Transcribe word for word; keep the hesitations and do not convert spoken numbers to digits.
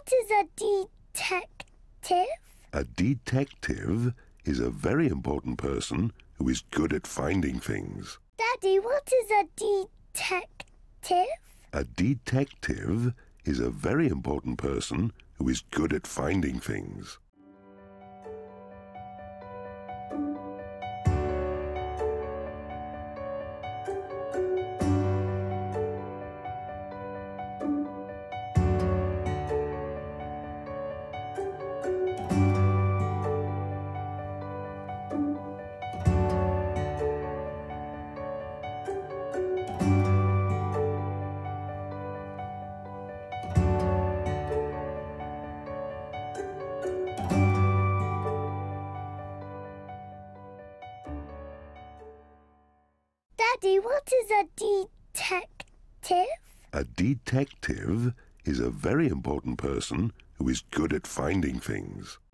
is a detective? A detective is a very important person who is good at finding things. Daddy, what is a detective? A detective is a very important person who is good at finding things. Daddy, what is a detective? A detective is a very important person who is good at finding things.